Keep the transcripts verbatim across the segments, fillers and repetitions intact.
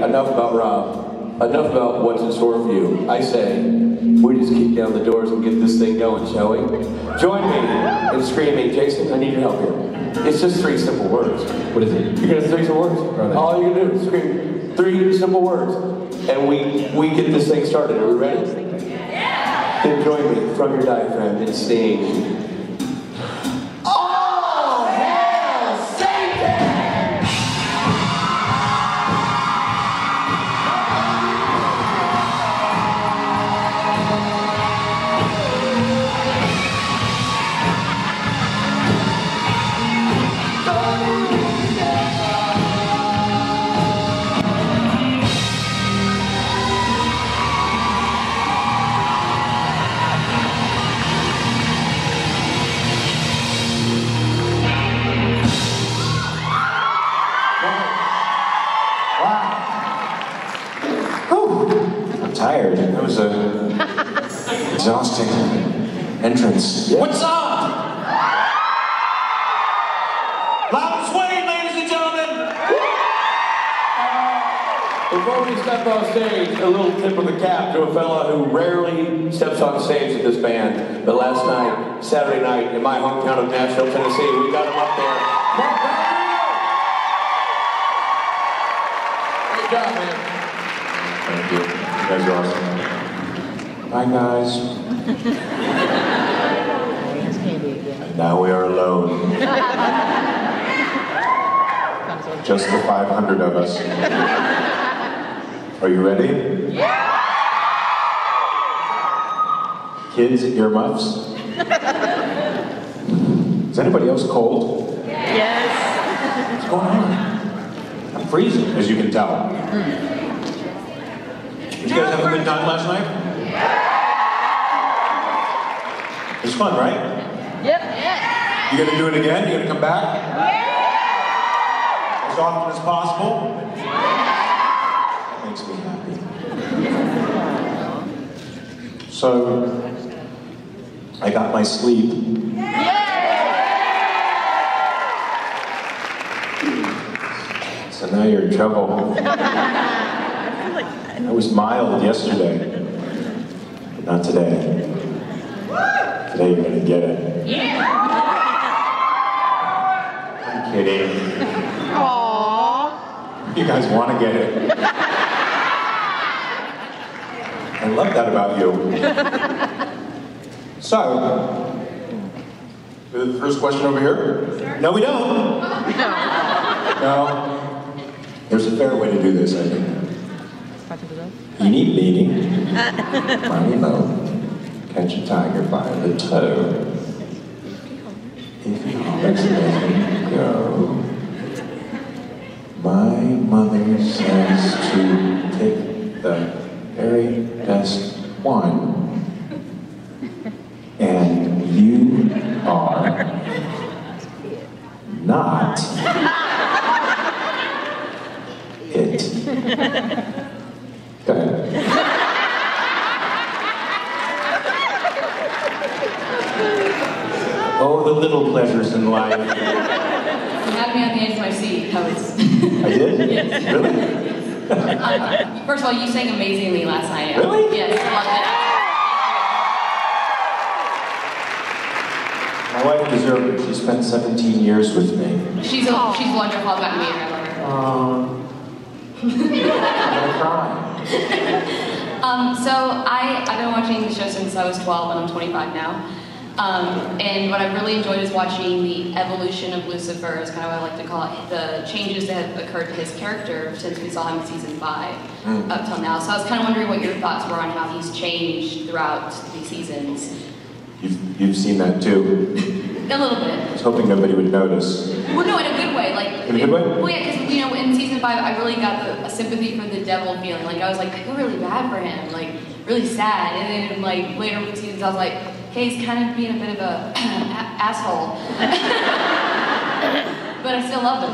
enough about Rob, enough about what's in store for you. I say, we just kick down the doors and get this thing going, shall we? Join me in screaming, Jason, I need your help here. It's just three simple words. What is it? You're gonna three simple words. All you can do is scream three simple words. And we, we get this thing started. Are we ready? Yeah! Then join me from your diaphragm and sing. Tired. That was a exhausting entrance. Yeah. What's up? Loud and swing, ladies and gentlemen. Before we step on stage, a little tip of the cap to a fella who rarely steps on stage with this band. But last night, Saturday night, in my hometown of Nashville, Tennessee, we got him up there. Mark Pellegrino! Good job, man. Thank you. You guys are awesome. Hi, guys. And now we are alone. Just the five hundred of us. Are you ready? Yeah! Kids, earmuffs. Is anybody else cold? Yes. What's going on? I'm freezing, as you can tell. Did you guys have a good time last night? Yeah! It was fun, right? Yep. Yeah. You gonna do it again? You gonna come back? Yeah! As often as possible? That makes me happy. So, I got my sleep. Yeah! So now you're in trouble. I was mild yesterday, but not today. Today you're gonna get it. Yeah! I'm kidding. Aww. You guys want to get it. I love that about you. So, the first question over here? No, we don't. No. There's a fair way to do this, I think. Eeny, meeny, miny, moe, catch a tiger by the toe. If he lets me go, my mother says to pick the very best one, and you are not it. Go ahead. Oh, the little pleasures in life. You had me on the edge of my seat. That was... I did? Yes. Really? um, first of all, you sang amazingly last night. Really? Yes, I loved it. My wife deserved it. She spent seventeen years with me. She's, a, she's wonderful. I've gotten to meet her. I love her. Um, I'm gonna cry. Um, so I, I've been watching the show since I was twelve, and I'm twenty-five now. Um, and what I've really enjoyed is watching the evolution of Lucifer, is kind of what I like to call it, the changes that have occurred to his character since we saw him in season five mm. up till now. So I was kind of wondering what your thoughts were on how he's changed throughout the seasons. You've, you've seen that too? A little bit. I was hoping nobody would notice. Well, no, in a good way. Like in a good way? Well, yeah, because you know, in season five, I really got the, a sympathy for the devil feeling. Like I was like, I feel really bad for him, like really sad. And then like later in seasons, I was like, hey, he's kind of being a bit of a asshole, but I still love him.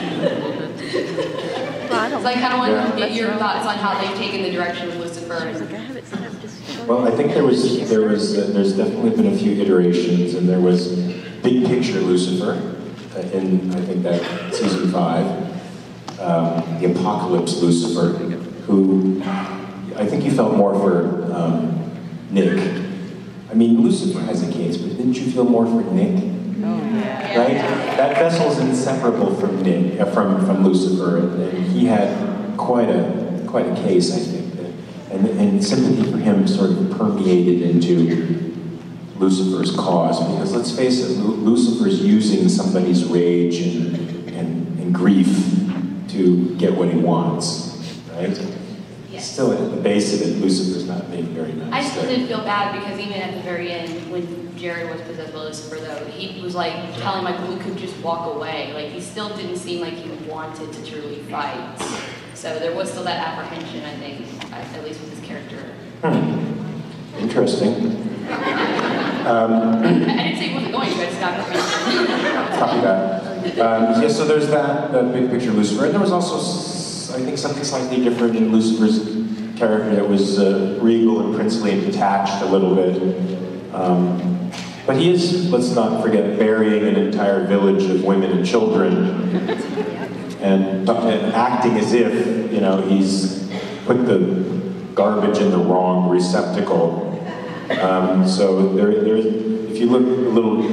So I kind of wanted yeah. to get your thoughts on how they've taken the direction of Lucifer. Well, I think there was there was uh, there's definitely been a few iterations, and there was Big Picture Lucifer uh, in I think that season five. um, the Apocalypse Lucifer, who I think you felt more for um, Nick. I mean, Lucifer has a case, but didn't you feel more for Nick? Right? That vessel's inseparable from Nick, uh, from from Lucifer, and, and he had quite a quite a case, I think, that, and and sympathy for him sort of permeated into Lucifer's cause. Because let's face it, Lu Lucifer's using somebody's rage and, and and grief to get what he wants, right? Yes. Still, at the base of it, Lucifer's not being very nice. I still did feel bad because even at the very end, when Jared was possessed by Lucifer, though, he was like telling Michael we could just walk away. Like, he still didn't seem like he wanted to truly fight. So there was still that apprehension, I think, at least with his character. Hmm. Interesting. um, I didn't say he wasn't going to, I just got apprehension. Copy that. Um, yeah, so there's that, that big picture Lucifer. And there was also, I think, something slightly different in Lucifer's character that was uh, regal and princely and detached a little bit. Um, but he is, let's not forget, burying an entire village of women and children and, and acting as if, you know, he's put the garbage in the wrong receptacle. Um, so there, there, if you look a little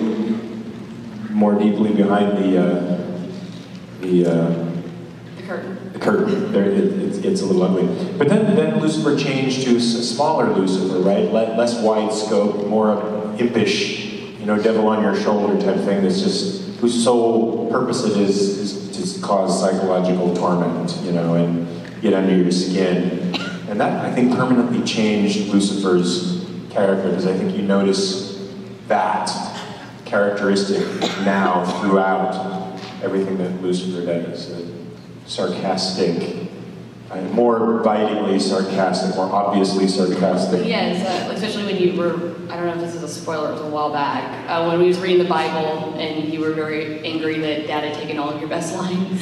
more deeply behind the uh, the, uh, The curtain. the curtain, there it, it gets a little ugly. But then, then Lucifer changed to a smaller Lucifer, right? Le less wide scope, more impish, you know, devil on your shoulder type thing. That's just whose sole purpose it is is to cause psychological torment, you know, and get under your skin. And that, I think, permanently changed Lucifer's character, because I think you notice that characteristic now throughout everything that Lucifer does. Uh, sarcastic, uh, more bitingly sarcastic, more obviously sarcastic. Yes, uh, especially when you were, I don't know if this is a spoiler, it was a while back, uh, when we was reading the Bible and you were very angry that Dad had taken all of your best lines.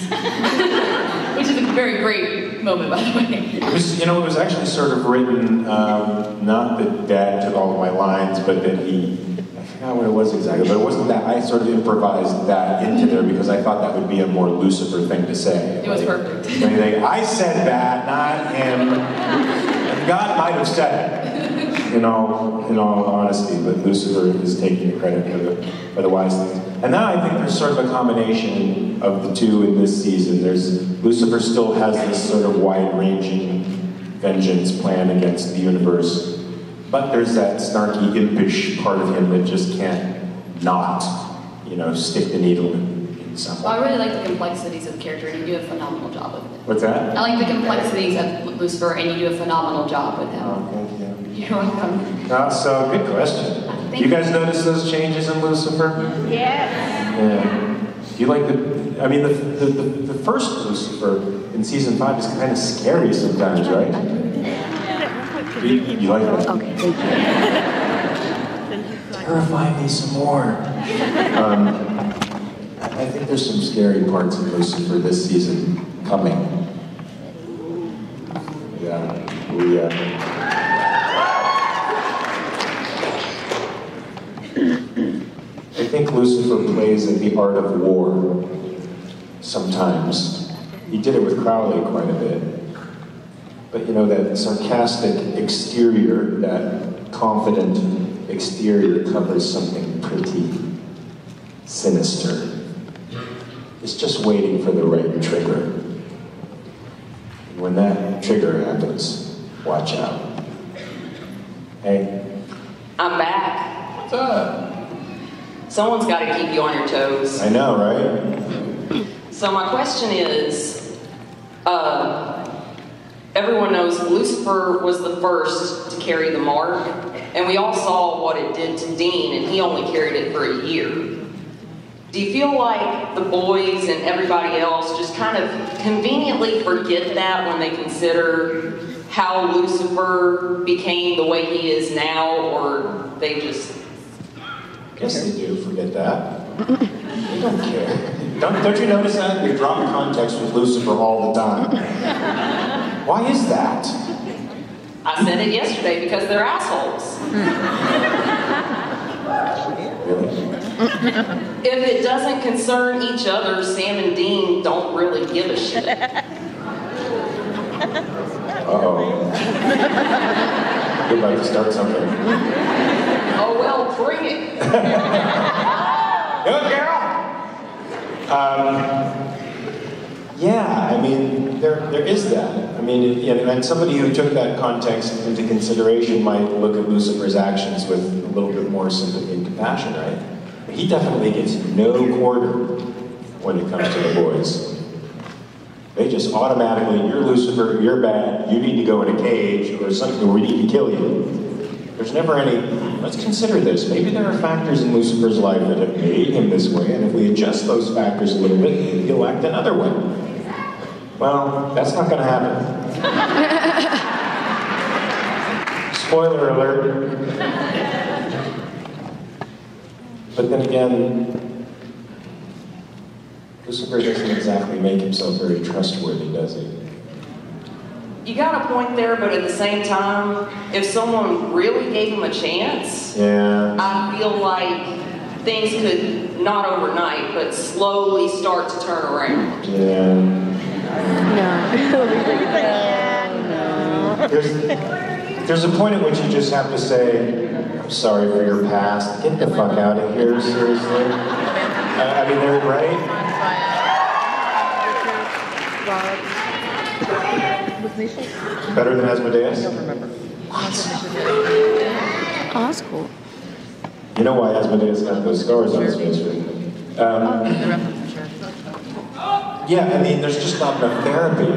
Which is a very great moment, by the way. It was, you know, it was actually sort of written, um, not that Dad took all of my lines, but that he, I forgot what it was exactly, but it wasn't that. I sort of improvised that into there because I thought that would be a more Lucifer thing to say. It was like, perfect. Anything. I said that, not him. And God might have said it, you know, in all honesty, but Lucifer is taking the credit for the, for the wise things. And now I think there's sort of a combination of the two in this season. There's, Lucifer still has this sort of wide-ranging vengeance plan against the universe, but there's that snarky, impish part of him that just can't not, you know, stick the needle in, in someone. Well, I really like the complexities of the character, and you do a phenomenal job with it. What's that? I like the complexities of Lucifer, and you do a phenomenal job with him. Oh, thank you. You're welcome. Uh, so, good question. Thank You guys notice those changes in Lucifer? Yes. Yeah. You like the, I mean, the, the, the, the first Lucifer in season five is kind of scary sometimes, right? You, you like that? Okay, thank you. Terrify me some more. Um, I I think there's some scary parts of Lucifer this season coming. Yeah. We, uh, I think Lucifer plays in the art of war sometimes. He did it with Crowley quite a bit. But you know, that sarcastic exterior, that confident exterior covers something pretty sinister. It's just waiting for the right trigger. And when that trigger happens, watch out. Hey? I'm back. What's up? Someone's got to keep you on your toes. I know, right? So my question is, uh, everyone knows Lucifer was the first to carry the mark, and we all saw what it did to Dean, and he only carried it for a year. Do you feel like the boys and everybody else just kind of conveniently forget that when they consider how Lucifer became the way he is now, or they just... I guess they do forget that. They don't care. Don't, don't you notice that? We drop context with Lucifer all the time. Why is that? I said it yesterday because they're assholes. Really? If it doesn't concern each other, Sam and Dean don't really give a shit. Uh-oh. You're about to start something. Oh well, bring it. Good girl! Um, yeah, I mean, there there is that. I mean, it, you know, and somebody who took that context into consideration might look at Lucifer's actions with a little bit more sympathy and compassion, right? But he definitely gets no quarter when it comes to the boys. They just automatically, you're Lucifer, you're bad, you need to go in a cage or something, or we need to kill you. There's never any, let's consider this. Maybe there are factors in Lucifer's life that have made him this way, and if we adjust those factors a little bit, he'll act another way. Well, that's not going to happen. Spoiler alert. But then again, Lucifer doesn't exactly make himself very trustworthy, does he? You got a point there, but at the same time, if someone really gave him a chance, Yeah. I feel like things could, not overnight, but slowly start to turn around. Yeah. No. There's, there's a point at which you just have to say, I'm sorry for your past. Get the fuck out of here, seriously. I, I mean, they're right. Better than Asmodeus? Oh, that's cool. You know why Asmodeus got those scars on his face, right? Um, yeah, I mean, there's just not enough therapy.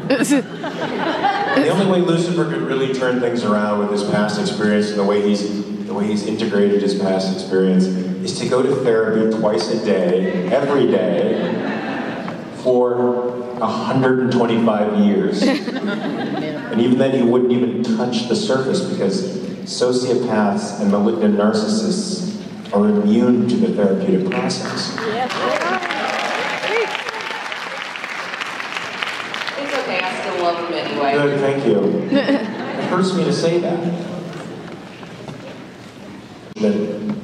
The only way Lucifer could really turn things around with his past experience and the way he's the way he's integrated his past experience is to go to therapy twice a day, every day, for one hundred twenty-five years. And even then, he wouldn't even touch the surface because sociopaths and malignant narcissists are immune to the therapeutic process. It's okay, I still love him anyway. Good, thank you. It hurts me to say that. That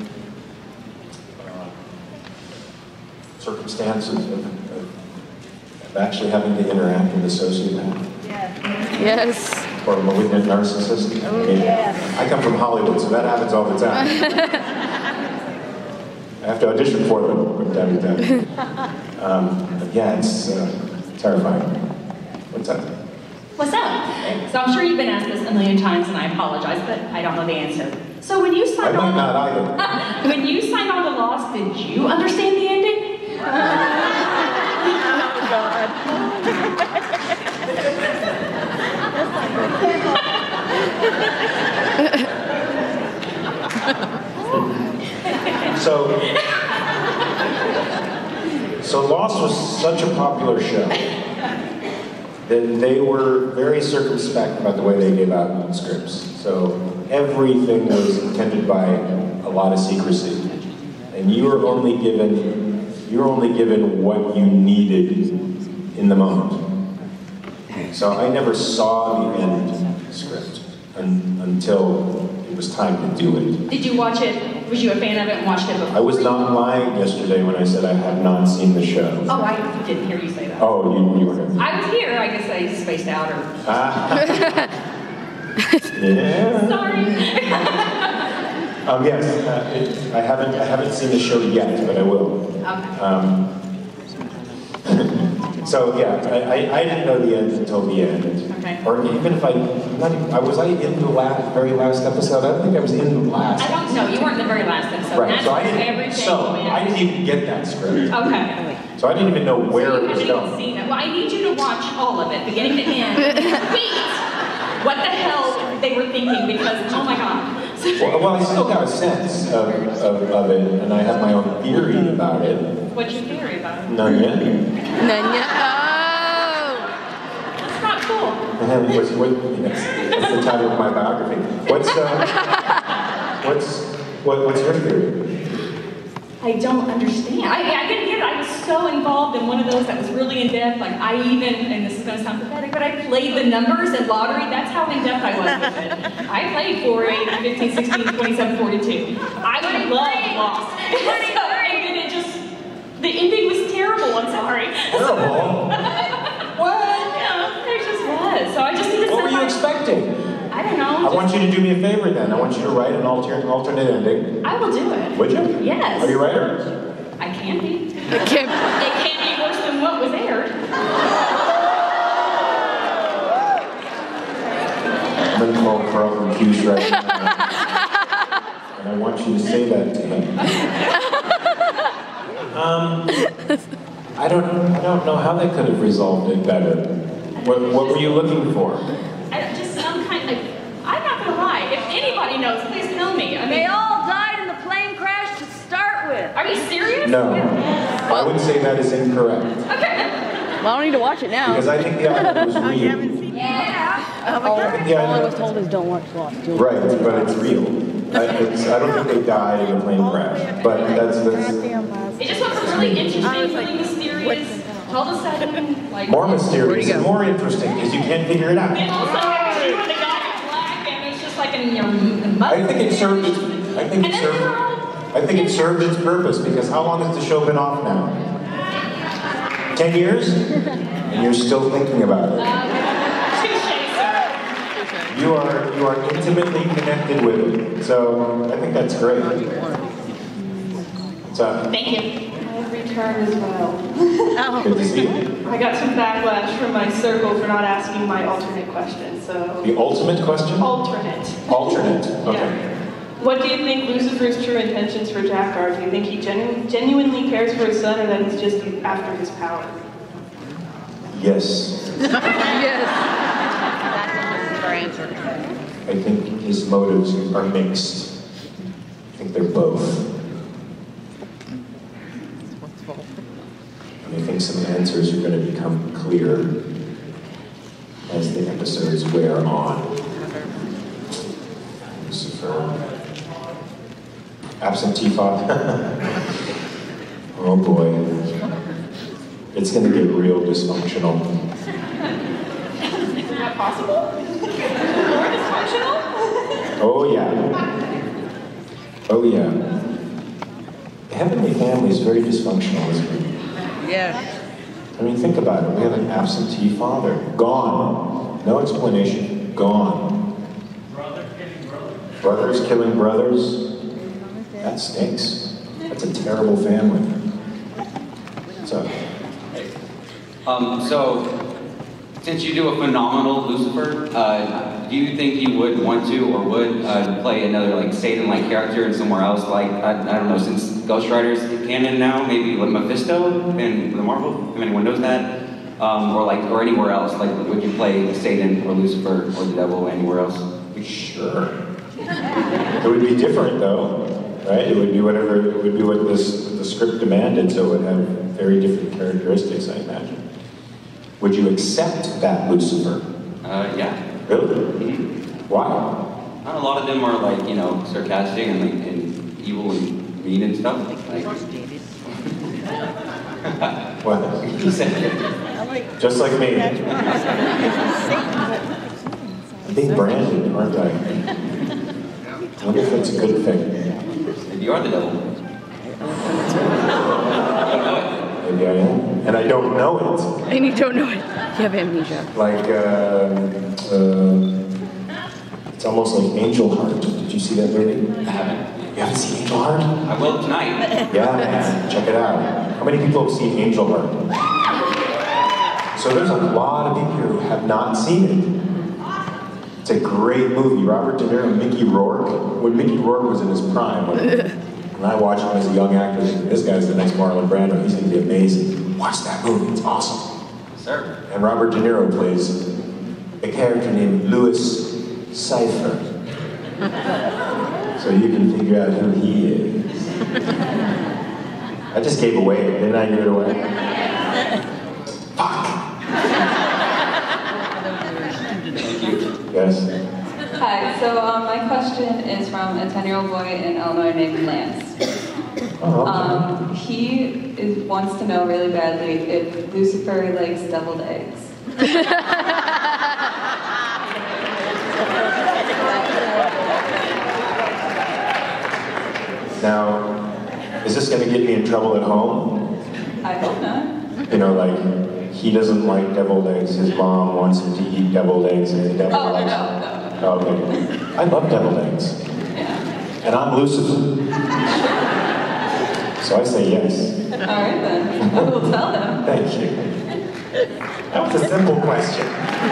uh, circumstances of, of, of actually having to interact with a sociopath. Yes. Or a malignant narcissist. I mean, I come from Hollywood, so that happens all the time. I have to audition for them from time to time. Um, but yeah, it's uh, terrifying. What's up? What's up? So I'm sure you've been asked this a million times, and I apologize, but I don't know the answer. So when you I signed might on, not either. when you signed on to Lost, did you understand the ending? Oh, God. So, so Lost was such a popular show that they were very circumspect about the way they gave out scripts. So everything was attended by a lot of secrecy, and you were only given you were only given what you needed in the moment. So I never saw the end script un until it was time to do it. Did you watch it? Was you a fan of it and watched it before? I was not lying yesterday when I said I had not seen the show. Oh, I didn't hear you say that. Oh, you, you were. I was here. I guess I spaced out or. Ah. Yeah. Sorry. Um, yes, uh, it, I haven't I haven't seen the show yet, but I will. Okay. Um, so yeah, I, I, I didn't know the end until the end. Okay. Or even if I, not even, I was I in the last, very last episode. I don't think I was in the last. I don't know. You weren't in the very last episode. Right. That's So I where didn't. everything So went. I didn't even get that script. Okay. So I didn't even know where so you it was haven't even going. seen it. Well, I need you to watch all of it, beginning to end. Repeat what the hell they were thinking, because oh my god. Well, well, I still got a sense of, of, of it, and I have my own theory about it. What's your theory about it? None yet. None yet. Oh. That's not cool. What's, what, that's, that's the title of my biography. What's uh, what's what, what's your theory? I don't understand. I, I didn't get it. I was so involved in one of those that was really in depth. Like I even, and this is going to sound pathetic, but I played the numbers at lottery. That's how in depth I was with it. I played four, eight, fifteen, sixteen, twenty-seven, forty-two. I would love Lost. The ending was terrible, I'm sorry. Terrible? What? Yeah, it just was. So I just need to What were you my- expecting? I don't know. I want you to do me a favor then. I want you to write an alter alternate ending. I will do it. Would you? Yes. Are you a writer? I can be. It can't. It can't be worse than what was aired. I'm going to call Carl from Hughes right now. And I want you to say that to him. Um, I don't, I don't know how they could have resolved it better. What, what were you looking for? I, just some kind of. I'm not gonna lie. If anybody knows, please tell me. I mean, They all died in the plane crash to start with. are you serious? No. I would say that is incorrect. Okay. Well, I don't need to watch it now. Because I think the island was real. Yeah. Oh my I God. think the All I was island, told is don't watch Lost. You'll- right, but it's real. I, it's, I don't think they died in a plane crash. But that's, that's It just went from really interesting, really mysterious, all of a sudden, like. more mysterious and more interesting because you can't figure it out. And also, have you and the guy in black, and it's just like in your mother. I think it served its, I think it And then served, they're all- I think it served its purpose because how long has the show been off now? Ten years? And you're still thinking about it. Touche, sir. You are, you are intimately connected with it. So I think that's great. So, Thank you. I've returned as well. good to see you. I got some backlash from my circle for not asking my alternate question, so... The ultimate question? Alternate. Alternate. Okay. Yeah. What do you think Lucifer's true intentions for Jack are? Do you think he genu genuinely cares for his son, or that he's just after his power? Yes. Yes. That's our answer. I think his motives are mixed. I think they're both. And I think some answers are going to become clear as the episodes wear on. Lucifer. Absentee father. Oh boy. It's going to get real dysfunctional. Is that possible? More dysfunctional? Oh yeah. Oh yeah. The Heavenly Family is very dysfunctional, isn't it? Yeah. I mean, think about it. We have an absentee father. Gone. No explanation. Gone. Brothers killing brothers. That stinks. That's a terrible family. So, Um, so, since you do a phenomenal Lucifer, uh, do you think you would want to or would uh, play another like Satan-like character in somewhere else? Like I, I don't know, since Ghost Rider's canon now, maybe like Mephisto in the Marvel. If anyone knows that, um, or like or anywhere else. Like, would you play Satan or Lucifer or the devil anywhere else? sure. It would be different, though, right? It would be whatever. It would be what this the script demanded, so it would have very different characteristics, I imagine. Would you accept that Lucifer? Uh, yeah. Really? Mm-hmm. Why? Not a lot of them are like you know sarcastic and like and evil and mean and stuff. Like, What? he said. Just like me. I'm being branded, aren't I? I wonder if that's a good thing. Maybe you are the devil. Maybe I am. And I don't know it. And you don't know it. You have amnesia. Like, uh, uh, it's almost like Angel Heart. Did you see that movie? I haven't. You haven't seen Angel Heart? I will tonight. Yeah, man. Check it out. How many people have seen Angel Heart? So there's a lot of people here who have not seen it. It's a great movie. Robert De Niro and Mickey Rourke. When Mickey Rourke was in his prime, when, when I watched him as a young actor, this guy's the next Marlon Brando. He's going to be amazing. Watch that movie. It's awesome. Sir. And Robert De Niro plays a character named Louis Cypher. So you can figure out who he is. I just gave away, didn't I give it away? Fuck! Yes? Hi, so um, my question is from a ten-year-old boy in Illinois named Lance. Oh, okay. Um, he is, wants to know really badly if Lucifer likes deviled eggs. Now, is this going to get me in trouble at home? I hope not. You know, like, he doesn't like deviled eggs, his mom wants him to eat deviled eggs, and the deviled Oh, no, eggs. no, no, no. Oh, okay. I love deviled eggs. Yeah. And I'm Lucifer. So I say yes. All right then. I will tell them. Thank you. That was a simple question.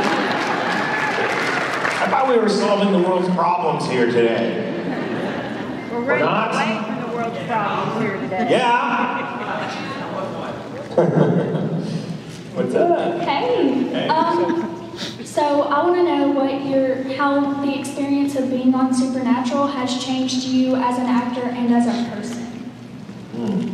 I thought we were solving the world's problems here today. We're We're not? away from the world's problems here today. Yeah. What's up? Hey. Hey. Um, so I want to know what your, how the experience of being on Supernatural has changed you as an actor and as a person. Hmm.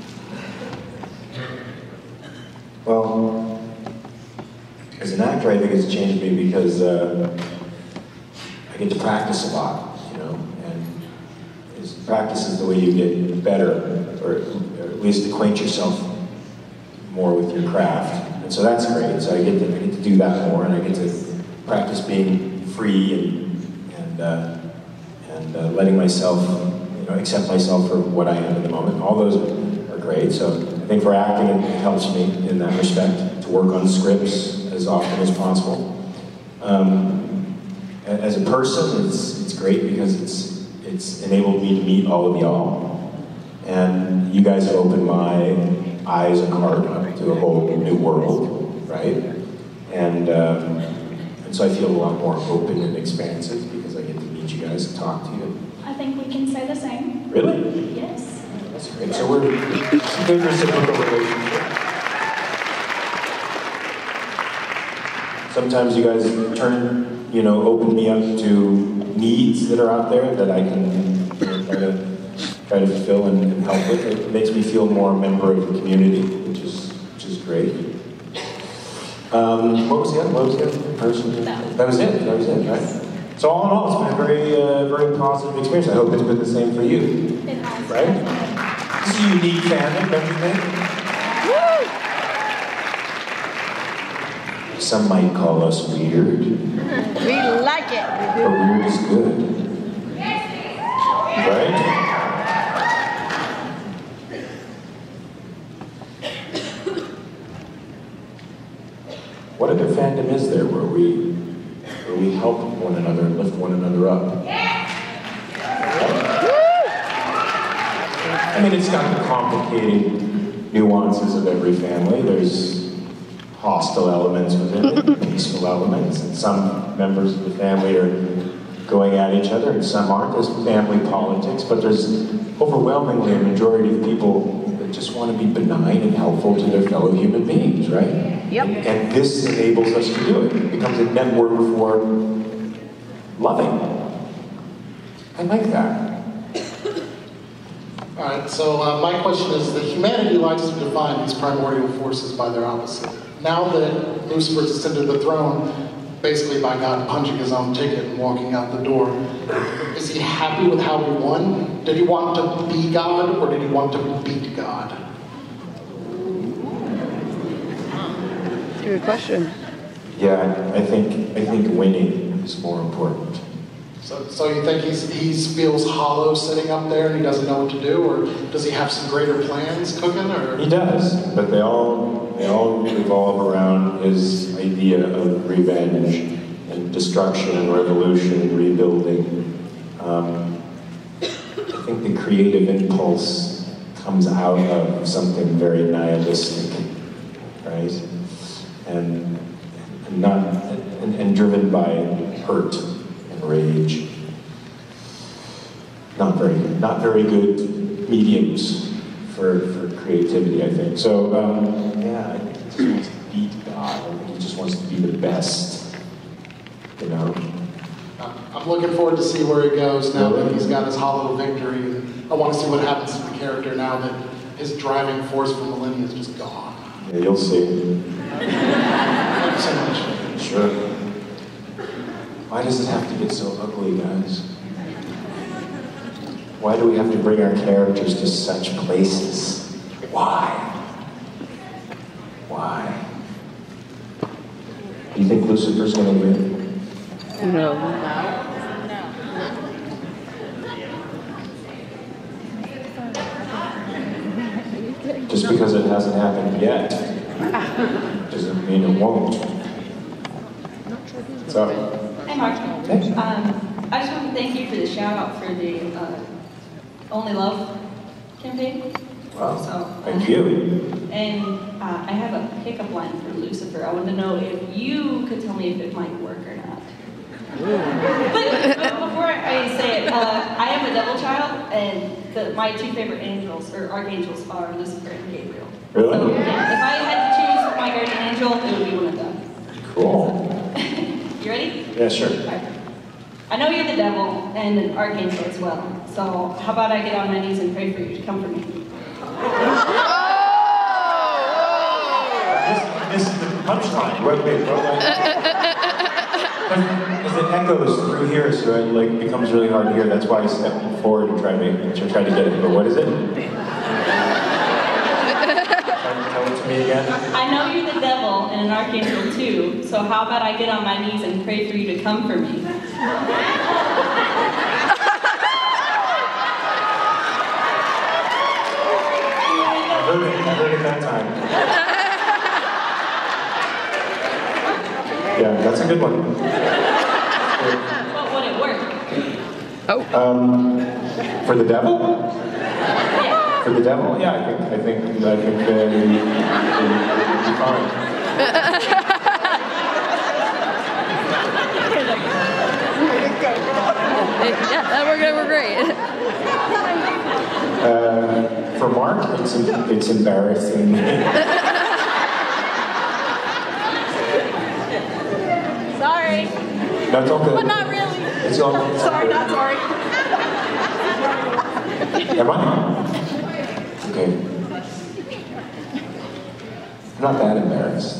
Well, as an actor, I think it's changed me because uh, I get to practice a lot, you know, and it's, practice is the way you get better, or, or at least acquaint yourself more with your craft. And so that's great. So I get to, I get to do that more, and I get to practice being free and and uh, and uh, letting myself, you know, accept myself for what I am in the moment. All those are great. So I think for acting, it helps me in that respect to work on scripts as often as possible. Um, as a person, it's it's great because it's it's enabled me to meet all of y'all, and you guys have opened my eyes and heart up to a whole new world, right? And um, and so I feel a lot more open and expansive because I get to meet you guys and talk to you. I think we can say the same. Really? Yes. That's great. So we're it's a good reciprocal relationship. Sometimes you guys turn, you know, open me up to needs that are out there that I can, you know, try to try to fulfill and, and help with. It makes me feel more a member of the community, which is which is great. Um, what was the other? What was the other person? That was it. That was it. Right. So all in all, it's been a very uh, very positive experience. I hope it's been the same for you. It has. Right? It's a unique fandom, don't you think? Woo! Some might call us weird, We like it. but weird is good. Right? What other fandom is there where we where we help one another and lift one another up? I mean, it's got the complicated nuances of every family. There's hostile elements within it, peaceful elements, and some members of the family are going at each other, and some aren't. There's family politics, but there's overwhelmingly a majority of people that just want to be benign and helpful to their fellow human beings, right? Yep. And this enables us to do it. It becomes a network for loving. I like that. All right, so uh, my question is that humanity likes to define these primordial forces by their opposite. Now that Lucifer's ascended the throne, basically by God punching his own ticket and walking out the door, is he happy with how he won? Did he want to be God, or did he want to beat God? Good question. Yeah, I think I think winning is more important. So, so you think he's, he feels hollow sitting up there and he doesn't know what to do, or does he have some greater plans cooking? Or He does, but they all they all revolve around his idea of revenge and destruction and revolution and rebuilding. Um, I think the creative impulse comes out of something very nihilistic, right? And, and not and, and driven by hurt and rage. Not very not very good mediums for, for creativity, I think. So um, yeah, I think he just wants to beat God. I think he just wants to be the best. You know? I'm looking forward to see where he goes now that he's got his hollow victory. And I want to see what happens to the character now that his driving force for millennia is just gone. Yeah, you'll see. Thank you so much. Sure. Why does it have to get so ugly, guys? Why do we have to bring our characters to such places? Why? Why? Do you think Lucifer's gonna win? No. Just because it hasn't happened yet. Doesn't mean it won't. So. Hey, Mark. Um, I just want to thank you for the shout out for the uh, Only Love campaign. Wow. So, Thank you. And uh, I have a pickup line for Lucifer. I want to know if you could tell me if it might work or not. but, but before I say it, uh, I am a devil child, and the, my two favorite angels, or archangels, are Lucifer and Gabriel. Really? So, yeah, if I had to choose my guardian angel, it would be one of them. Cool. You ready? Yeah, sure. Right. I know you're the devil and an archangel as well. So how about I get on my knees and pray for you to come for me? This, this is the punchline. Wait, wait, wait, wait. Because it echoes through here, so it like becomes really hard to hear. That's why I stepped forward and tried to, to try to get it. But what is it? Tell it to me again. I know you're the devil and an archangel too. So how about I get on my knees and pray for you to come for me? I heard it. I heard it that time. Yeah, that's a good one. But would it work? Oh. Um, for the devil? Yeah. For the devil? Yeah, I think I think I think uh, it would be fine. Yeah, that worked out great. Uh, for Mark, it's it's embarrassing. Sorry. That's all good. But not really. It's all. It's all Sorry, good. not sorry. Am I? Okay. I'm not that embarrassed.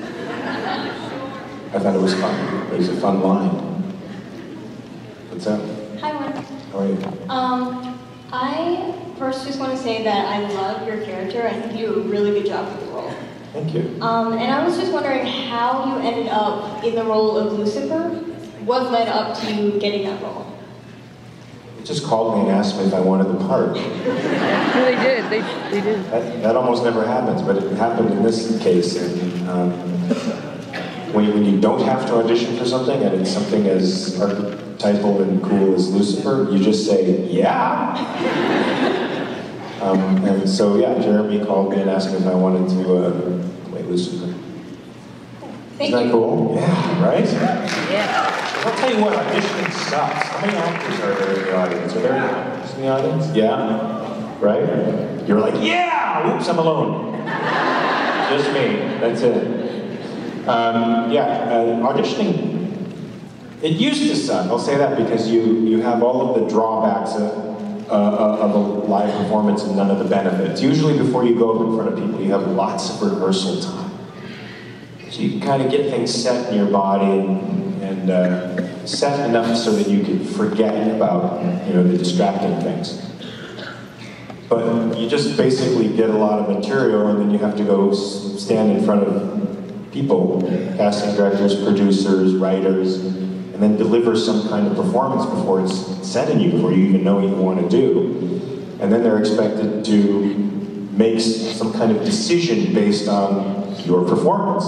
I thought it was fun. It was a fun line. What's up? Hi, Mark. How are you? Um, I first just want to say that I love your character. I think you do a really good job with the role. Thank you. Um, and I was just wondering how you ended up in the role of Lucifer. What led up to you getting that role? They just called me and asked me if I wanted the part. No, they did. They, they did. That, that almost never happens, but it happened in this case. And um, when, you, when you don't have to audition for something, and it's something as archetypal and cool as Lucifer, you just say, yeah. um, and so, yeah, Jeremy called me and asked me if I wanted to uh, play Lucifer. Thank Isn't that you. cool? Yeah, right? Yeah. I'll tell you what, auditioning sucks. How many actors are there in the audience? Are there any actors in the audience? Yeah? Right? You're like, yeah! Oops, I'm alone. Just me. That's it. Um, yeah, uh, auditioning, it used to suck. I'll say that because you, you have all of the drawbacks of, uh, of a live performance and none of the benefits. Usually before you go up in front of people, you have lots of rehearsal time. So you can kind of get things set in your body and, and uh, set enough so that you can forget about, you know, the distracting things. But you just basically get a lot of material and then you have to go s stand in front of people, casting directors, producers, writers, and then deliver some kind of performance before it's set in you, before you even know what you want to do. And then they're expected to make some kind of decision based on your performance.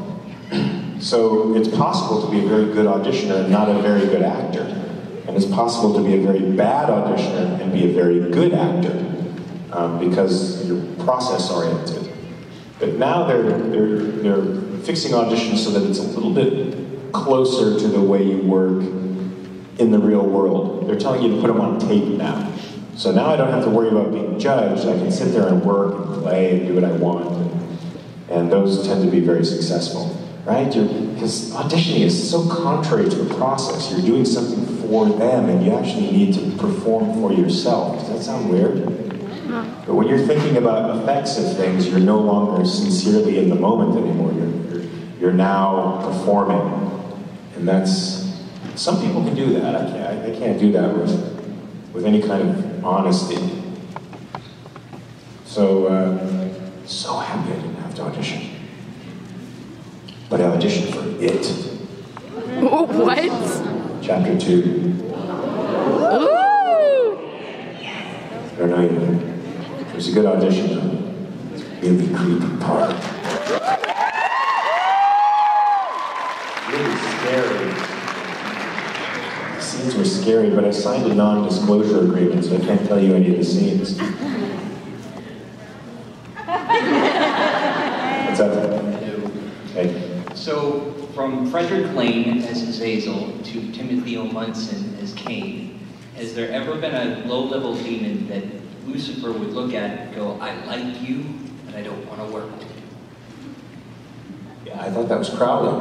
So it's possible to be a very good auditioner and not a very good actor. And it's possible to be a very bad auditioner and be a very good actor um, because you're process-oriented. But now they're, they're, they're fixing auditions so that it's a little bit closer to the way you work in the real world. They're telling you to put them on tape now. So now I don't have to worry about being judged. I can sit there and work and play and do what I want. And, and those tend to be very successful. Right? Because auditioning is so contrary to the process. You're doing something for them and you actually need to perform for yourself. Does that sound weird? But when you're thinking about effects of things, you're no longer sincerely in the moment anymore. You're, you're, you're now performing. And that's, some people can do that. I can't, I can't do that with, with any kind of honesty. So, uh, so happy I didn't have to audition. But I auditioned for it. What? Chapter two. Ooh! I don't know yet. It was a good audition, though. really creepy part. Really scary. The scenes were scary, but I signed a non-disclosure agreement, so I can't tell you any of the scenes. What's up? Hey. So, from Frederick Lane as Azazel to Timothy O. Munson as Cain, has there ever been a low-level demon that Lucifer would look at and go, I like you, but I don't want to work with you? Yeah, I thought that was Crowley.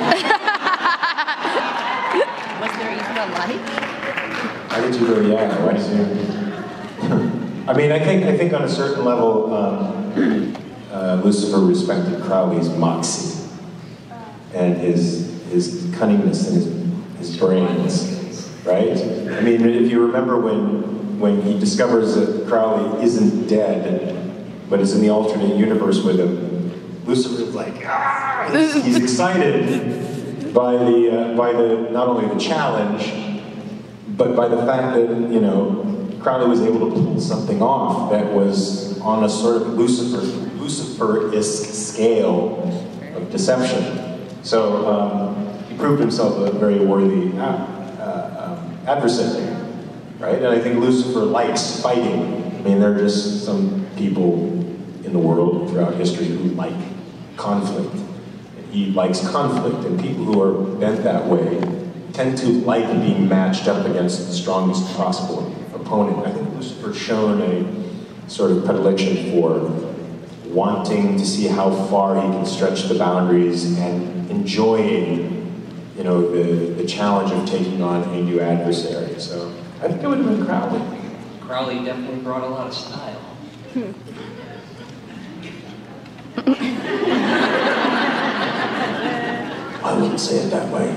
Was there even a light? Why did you go, yeah, why did you? I mean, I think, I think on a certain level, um, uh, Lucifer respected Crowley's moxie and his, his cunningness and his, his brains, right? I mean, if you remember when, when he discovers that Crowley isn't dead, but is in the alternate universe with him, Lucifer's like, ah! He's, he's excited by the, uh, by the, not only the challenge, but by the fact that, you know, Crowley was able to pull something off that was on a sort of Lucifer, Lucifer-esque scale of deception. So um, he proved himself a very worthy uh, uh, um, adversary, right? And I think Lucifer likes fighting. I mean, there are just some people in the world throughout history who like conflict. And he likes conflict, and people who are bent that way tend to like being matched up against the strongest possible opponent. I think Lucifer's shown a sort of predilection for wanting to see how far he can stretch the boundaries and enjoying, you know, the, the challenge of taking on a new adversary. So I think it would have been Crowley. Crowley definitely brought a lot of style. I wouldn't say it that way.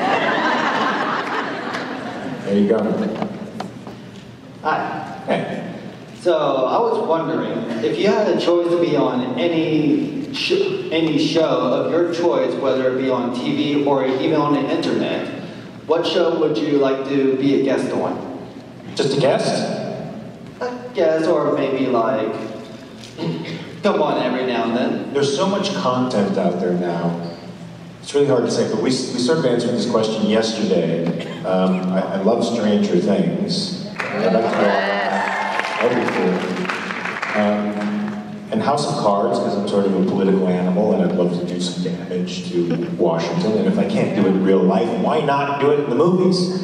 There you go. Hi. Hey. So I was wondering, if you had a choice to be on any sh any show of your choice, whether it be on T V or even on the internet, what show would you like to be a guest on? Just a guest? A guest, or maybe like come on every now and then. There's so much content out there now. It's really hard to say, but we, we sort of answered this question yesterday. Um, I, I love Stranger Things. I'd like to go on that. That would be cool. Um, and House of Cards, because I'm sort of a political animal and I'd love to do some damage to Washington. And if I can't do it in real life, why not do it in the movies?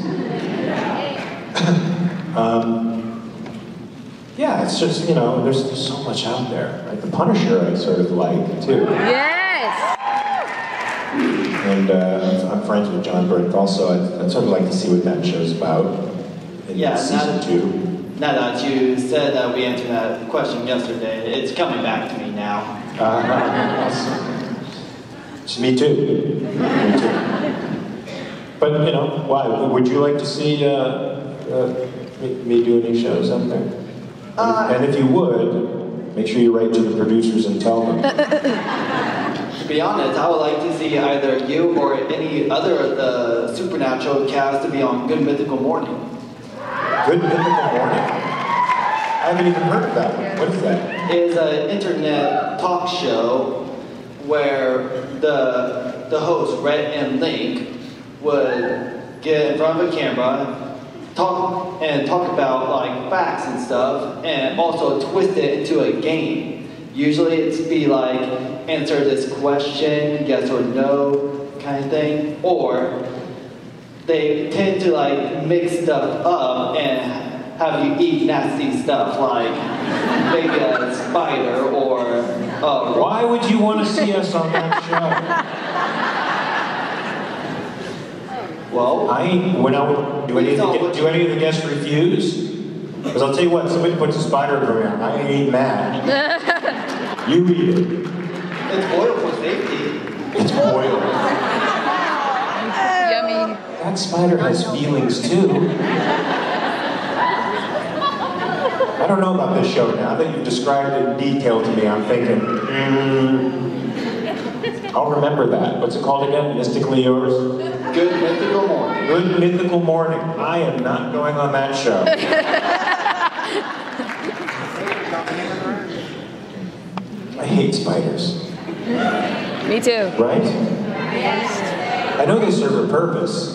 um, yeah, it's just, you know, there's, there's so much out there. Right? The Punisher I sort of like, too. Yes! And uh, I'm friends with John Bernthal, so I'd, I'd sort of like to see what that show's about in Yeah, season now, two. Now that you said that we answered that question yesterday, it's coming back to me now. Uh, it's me too. Me too. But, you know, why? Would you like to see uh, uh, me, me do any shows out there? Uh, and if you would, make sure you write to the producers and tell them. To be honest, I would like to see either you or any other of the Supernatural cast to be on Good Mythical Morning. Good Mythical Morning? I haven't even heard of that one. What is that? It's an internet talk show where the the host, Rhett and Link, would get in front of a camera, talk and talk about like facts and stuff, and also twist it into a game. Usually it's be like, answer this question, yes or no, kind of thing. Or they tend to like mix stuff up and have you eat nasty stuff, like maybe a spider or a... Why would you want to see us on that show? Well, I when I do any of the, do any of the guests refuse? Because I'll tell you what, somebody puts a spider around, I ain't eating that. You eat it. It's boiled for safety. It's boiled. Yummy. That spider has feelings too. I don't know about this show now. That you've described it in detail to me, I'm thinking, mm, I'll remember that. What's it called again? Mystically Yours? Good Mythical Morning. Good Mythical Morning. I am not going on that show. I hate spiders. Me too. Right? I know they serve a purpose.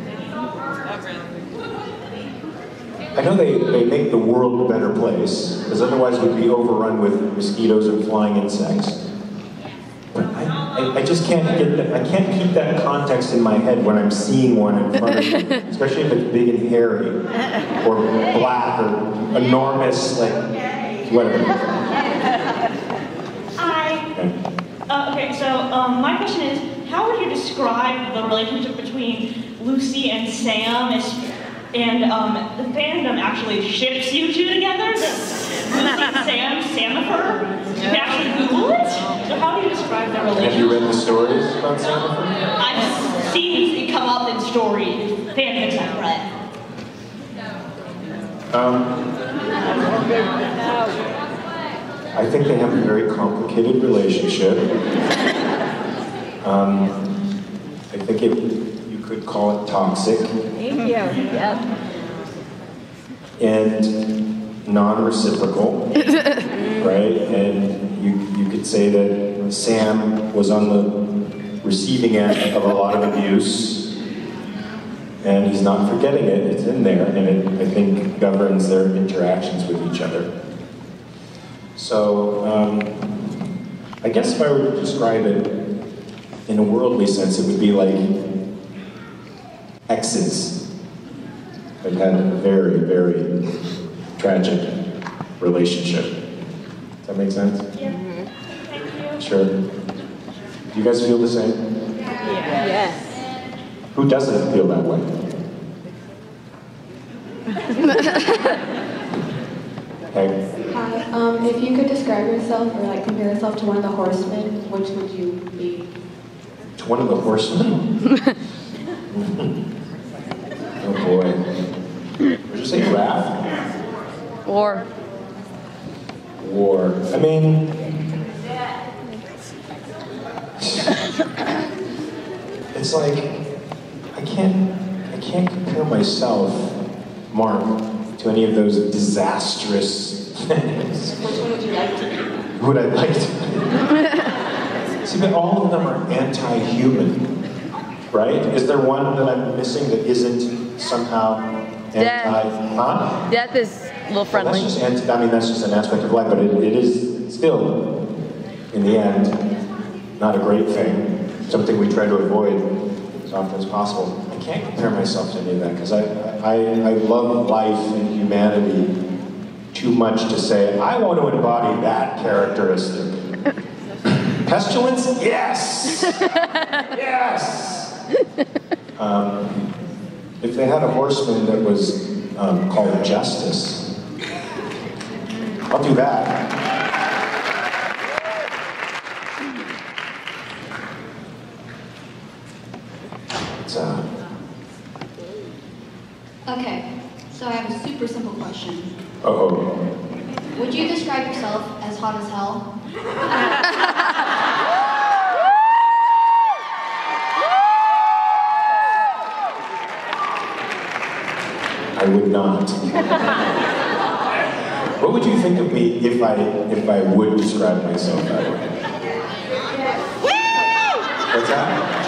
I know they, they make the world a better place, because otherwise we'd be overrun with mosquitoes and flying insects. But I, I, I just can't get that, I can't keep that context in my head when I'm seeing one in front of me, especially if it's big and hairy, or black, or enormous, like, whatever. Hi. Uh, okay, so um, my question is, how would you describe the relationship between Lucy and Sam? Is, and um, the fandom actually ships you two together? Lucy and Sam, Samifer? You can actually Google it? So how do you describe their relationship? Have you read the stories about Samifer? I've seen it come up in stories, fanfics I've read. Um, I think they have a very complicated relationship. Um, I think it, you could call it toxic. Thank you. Yep. And non-reciprocal, right? And you, you could say that Sam was on the receiving end of a lot of abuse, and he's not forgetting it, it's in there, and it, I think, governs their interactions with each other. So, um, I guess if I were to describe it in a worldly sense, it would be like exes that had a very, very tragic relationship. Does that make sense? Yeah. Thank you. Sure. Do you guys feel the same? Yeah. Yes. Who doesn't feel that way? Okay. Hi, um, if you could describe yourself or like compare yourself to one of the horsemen, which would you be? To one of the horsemen? Oh boy. Would you say wrath? War. War. I mean, it's like I can't I can't compare myself, Mark, to any of those disastrous things. Which one would you like to be? Who would I like to be? See, but all of them are anti-human, right? Is there one that I'm missing that isn't somehow anti? Death. Huh? Death is a little friendly. Well, that's just anti, I mean, that's just an aspect of life, but it, it is still, in the end, not a great thing. Something we try to avoid as often as possible. I can't compare myself to any of that because I, I, I love life and humanity too much to say, I want to embody that characteristic. Pestilence? Yes! Yes! Um, if they had a horseman that was um, called Justice, I'll do that. It's, uh... Okay, so I have a super simple question. Uh-oh. Would you describe yourself as hot as hell? I would not. What would you think of me if I if I would describe myself that way? What's that?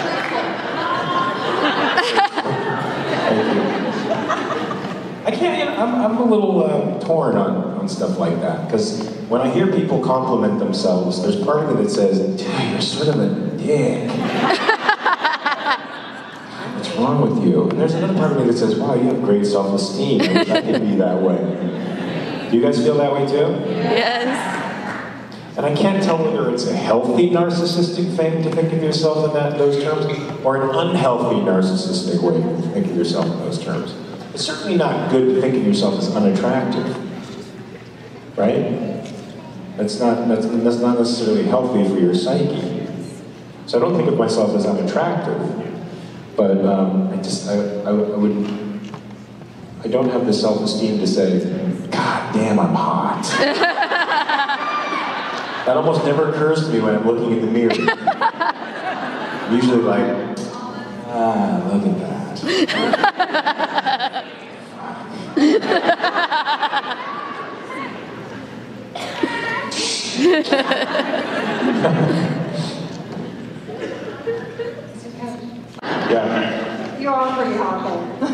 Thank you. I can't. You know, I'm I'm a little uh, torn on on stuff like that because when I hear people compliment themselves, there's part of me that says, "Dude, you're sort of a dick. What's wrong with you?" And there's another part of me that says, "Wow, you have great self-esteem. I wish I could be that way." Do you guys feel that way too? Yes. And I can't tell whether it's a healthy narcissistic thing to think of yourself in that those terms, or an unhealthy narcissistic way to think of yourself in those terms. It's certainly not good to think of yourself as unattractive, right? That's not that's, that's not necessarily healthy for your psyche. So I don't think of myself as unattractive, but um, I just I, I, I would I don't have the self-esteem to say, God damn, I'm hot. That almost never occurs to me when I'm looking in the mirror. I'm usually like, ah, look at that. Yeah. You're all pretty hot though.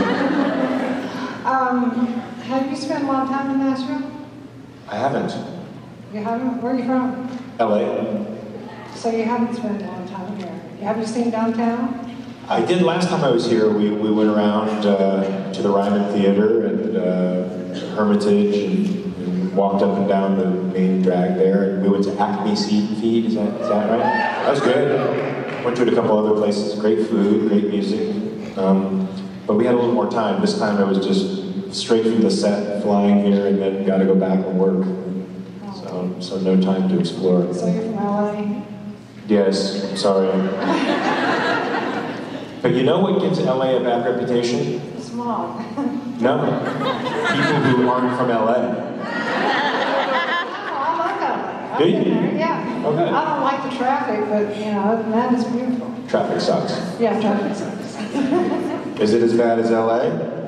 um, have you spent a lot of time in Nashville? I haven't. You haven't? Where are you from? L A. So you haven't spent a lot of time here. Have you seen downtown? I did last time I was here. We, we went around uh, to the Ryman Theater and uh, Hermitage and, and walked up and down the main drag there. And we went to Acme Seed and Feed. Is that, is that right? That was good. Went to it a couple other places. Great food, great music. Um, but we had a little more time. This time I was just straight from the set, flying here, and then got to go back and work. So, so no time to explore. So you're from L A? Yes, I'm sorry. But you know what gives L A a bad reputation? Small. No. People who aren't from L A. I like L A. Do you? Yeah. Okay. I don't like the traffic, but you know, other than that, it's beautiful. Traffic sucks. Yeah, traffic sucks. Is it as bad as L A?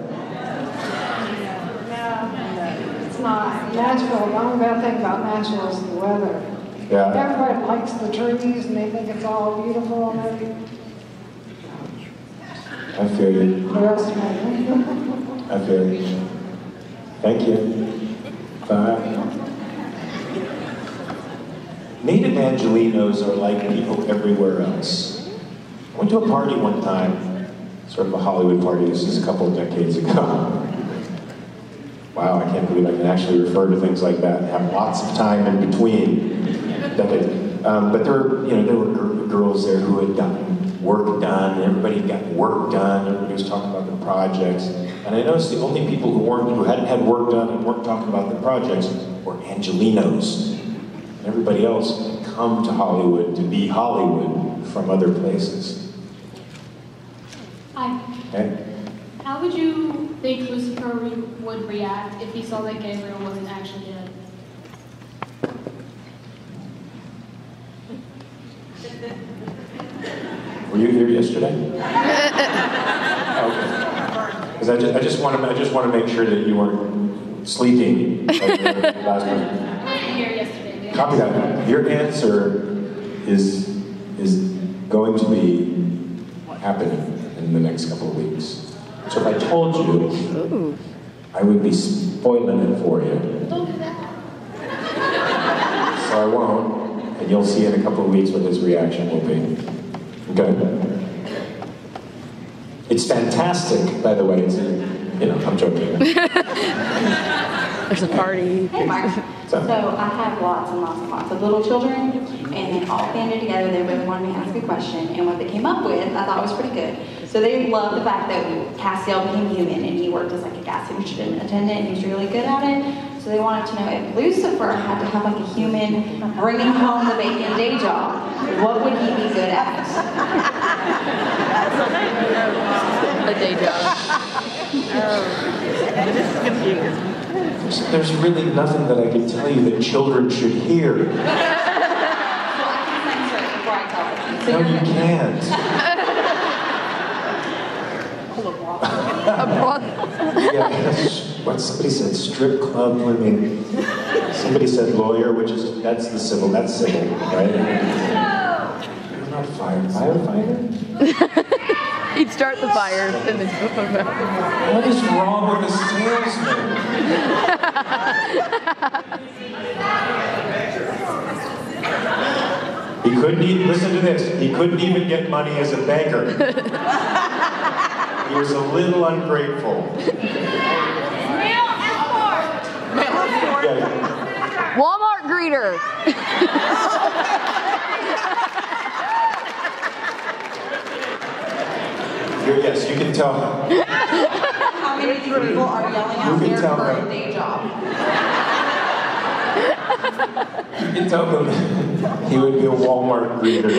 No, it's not. Nashville, the only bad thing about Nashville is the weather. Yeah. Everybody likes the trees and they think it's all beautiful and everything. I feel you. The rest of me. I feel you. Thank you. Bye. Native Angelinos are like people everywhere else. I went to a party one time, sort of a Hollywood party. This is a couple of decades ago. Wow, I can't believe I can actually refer to things like that and have lots of time in between decades. Um, but there were, you know, there were gr girls there who had gotten work done. Everybody got work done. Everybody was talking about their projects. And I noticed the only people who weren't, who hadn't had work done and weren't talking about their projects were Angelinos. And everybody else had come to Hollywood to be Hollywood from other places. Hi. Okay? How would you think Lucifer re would react if he saw that Gabriel wasn't actually dead? Were you here yesterday? Okay. Because I just, I just want to, I just want to make sure that you weren't sleeping like the last one. I wasn't here yesterday. Copy that. Your answer is is going to be happening in the next couple of weeks. So if I told you, Ooh. I would be spoiling it for you. Don't do that. So I won't, and you'll see in a couple of weeks what his reaction will be. Okay? It's fantastic, by the way. It's, you know, I'm joking. There's a party. Hey, Mark. So I have lots and lots and lots of little children, and they all banded together. They really wanted me to ask a question, and what they came up with, I thought was pretty good. So they love the fact that Castiel became human, and he worked as like a gas station attendant, and he was really good at it. So they wanted to know if Lucifer had to have like a human bringing home the bacon day job, what would he be good at? A day job. Oh, this is confusing. There's, there's really nothing that I can tell you that children should hear. Well, I can censor it before I tell them. So No, you good. can't. A brothel. Yeah, what somebody said, strip club women. Somebody said lawyer, which is, that's the civil, that's civil, right? You're not fire, firefighter? He'd start the fires and then put them out. What is wrong with a salesman? He couldn't even, listen to this, he couldn't even get money as a beggar. He was a little ungrateful. Yeah. Walmart greeter. You're, yes, you can tell. How many people are yelling out You can there tell for them. a day job? You can tell them he would be a Walmart greeter.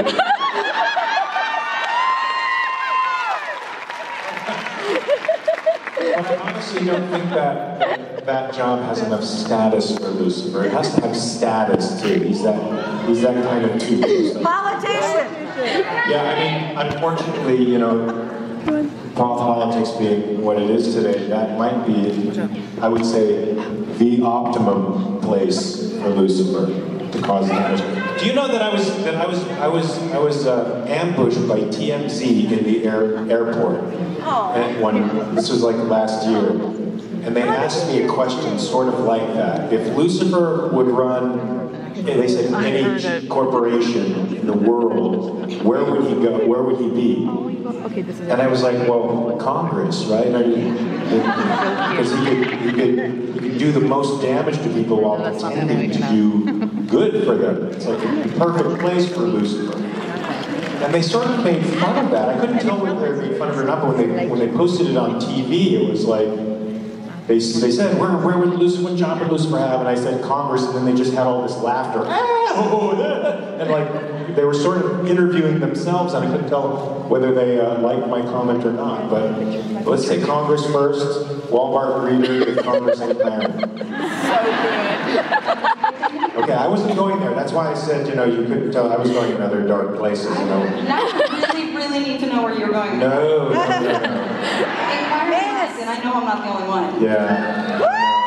But I honestly don't think that, that that job has enough status for Lucifer. It has to have status too. He's that he's that kind of dude. Politician! Yeah, I mean, unfortunately, you know, politics being what it is today, that might be, I would say, the optimum place for Lucifer. to cause damage. Do you know that I was that I was I was I was uh, ambushed by T M Z in the air, airport? And one this was like last year, and they asked me a question sort of like that: if Lucifer would run, they said any corporation in the world, where would he go? Where would he be? And I was like, well, Congress, right? Because he could, he could, he could do the most damage to people while pretending to do good for them. It's like the perfect place for Lucifer. And they sort of made fun of that. I couldn't tell whether they were making fun of it or not, but when they, when they posted it on T V, it was like, they, they said, where, where would Lucifer, what job would Lucifer have? And I said, Congress, and then they just had all this laughter. And like, they were sort of interviewing themselves, and I couldn't tell whether they uh, liked my comment or not. But let's say Congress first, Walmart greeter, if Congress ain't there. So good. Okay, I wasn't going there. That's why I said, you know, you couldn't tell. I was going in other dark places, you know. Now I really, really need to know where you're going. No, no, no, no. And I know I'm not the only one. Yeah.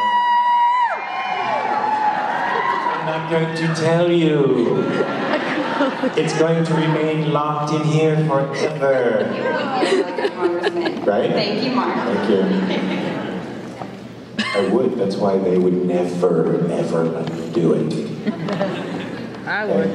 I'm not going to tell you. It's going to remain locked in here forever. Right? Thank you, Mark. Thank you. I would. That's why they would never, ever let me do it. I would.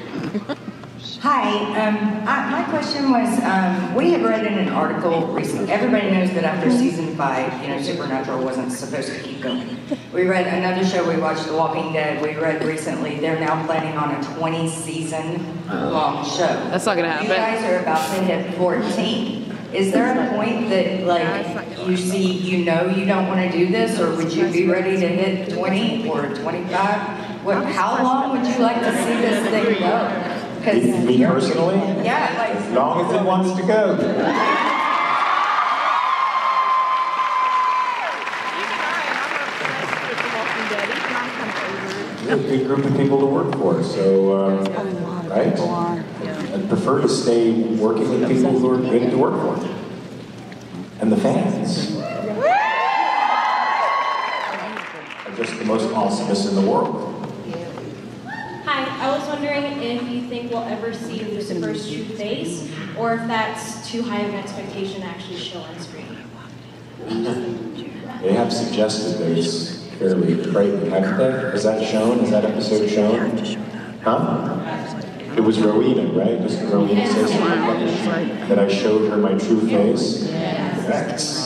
Hi, um, I, my question was, um, we had read in an article recently, everybody knows that after season five, you know, Supernatural wasn't supposed to keep going. We read another show, we watched The Walking Dead, we read recently, they're now planning on a twenty season long show. That's not gonna happen. You guys are about to hit fourteen. Is there a point that, like, you see, you know you don't want to do this, or would you be ready to hit twenty or twenty-five? What, how long would you like to see this thing go? Me, me personally? Yeah, like, as long as it wants to go. You're a good group of people to work for, so, uh, right? I'd prefer to stay working with people who are good to work for. And the fans are just the most awesomest in the world. Hi, I was wondering if you think we'll ever see Lucifer's true face, or if that's too high of an expectation to actually show on screen. They have suggested that it's fairly frightening, haven't they? Is that shown? Is that episode shown? Huh? It was Rowena, right? Doesn't Rowena say something that I showed her my true face? Yes.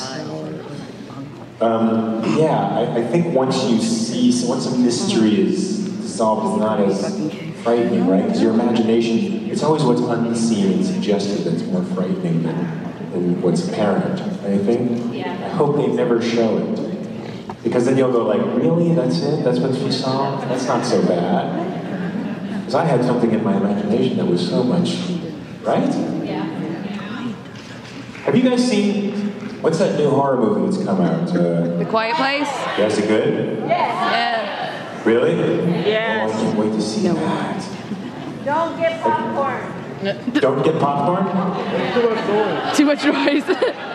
Um, yeah, I, I think once you see, once a mystery is solved, it's not as frightening, right? Because your imagination, it's always what's unseen and suggested that's more frightening than, than what's apparent, I think. Yeah. I hope they never show it. Because then you'll go like, really? That's it? That's what she saw? That's not so bad. Because I had something in my imagination that was so much, right? Yeah. Have you guys seen, what's that new horror movie that's come out? Uh, The Quiet Place? yeah, is it good? Yeah. Really? Yes. Oh, I can't wait to see that. Don't get popcorn. Don't get popcorn? Too much noise.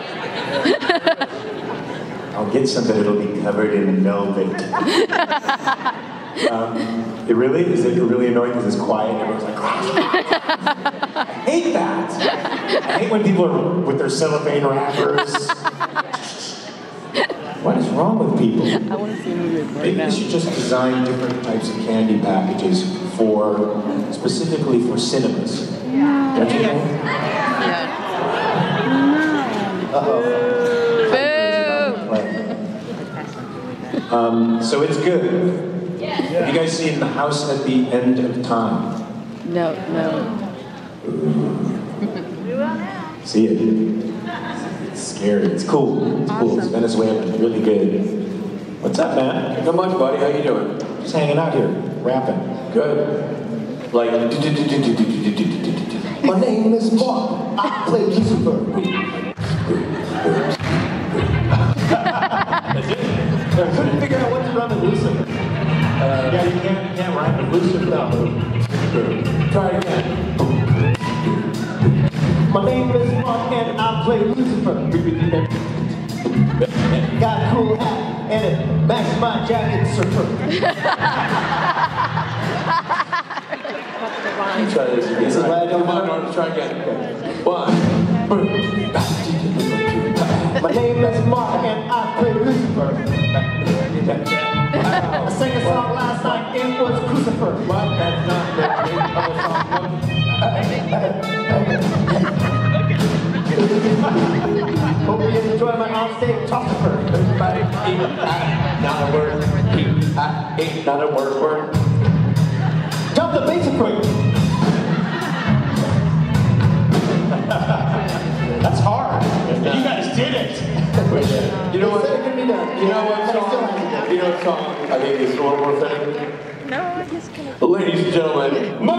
I'll get some, but it'll be covered in velvet. um, it really? Is it really annoying because it's quiet and everyone's like, I hate that. I hate when people are with their cellophane wrappers. What is wrong with people? I want to see a movie right Maybe now. they should just design different types of candy packages for, specifically for cinemas. Yeah. Don't you think? Yeah. Uh-oh. Um, so it's good. Yeah. Have you guys seen The House at the End of Time? No, no. See it? It's scary. It's cool. It's cool. It's Venezuelan. Really good. What's up, man? Not much, buddy. How you doing? Just hanging out here, rapping. Good. Like, my name is Mark. I play Lucifer. I couldn't figure out what to run with Lucifer. Uh, yeah, you can't, you can't rhyme with Lucifer. No. Try it again. My name is Mark and I play Lucifer. Got a cool hat and it matches my jacket, surfer. You try this again. This is what I don't Come on, know. Norm, try again. One. My name is Mark and I play Lucifer. I sang a song last night, it was Crucifer. What? That's not the name of the song. Hope you enjoy my onstage Topper. Everybody, eat, ah, not a word. Eat, ah, eat, not a word, word. Jump the basic quick. That's hard. You guys did it. You know what? It can be done. You know what song? You know what song I think is a little more fitting? No, I just kind of. Ladies and gentlemen,